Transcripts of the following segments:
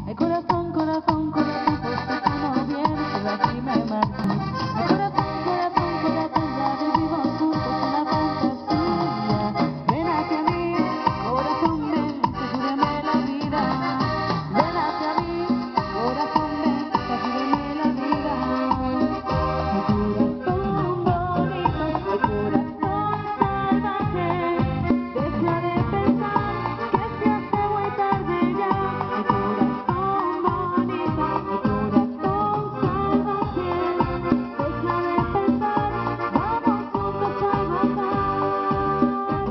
El corazón, corazón, corazón, porque tú no vienes y de aquí me marcho. El corazón, corazón, corazón, ya vivimos juntos una fantasía. Ven hacia mí, corazón, ven, asegúrame la vida. Ven hacia mí, corazón, ven, asegúrame la vida. El corazón bonito, el corazón salvaje, deja de pensar que se hace muy tarde ya. El corazón bonito, el corazón salvaje, deja de pensar, vamos juntos a gozar.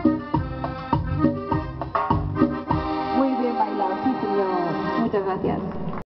Muchas gracias.